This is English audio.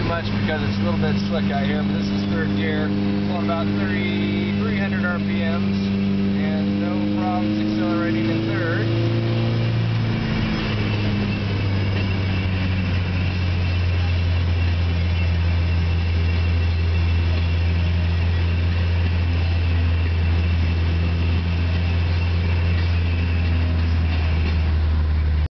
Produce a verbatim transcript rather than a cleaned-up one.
much because it's a little bit slick out here, but this is third gear, going about thirty-three hundred R P Ms, and no problems accelerating in third.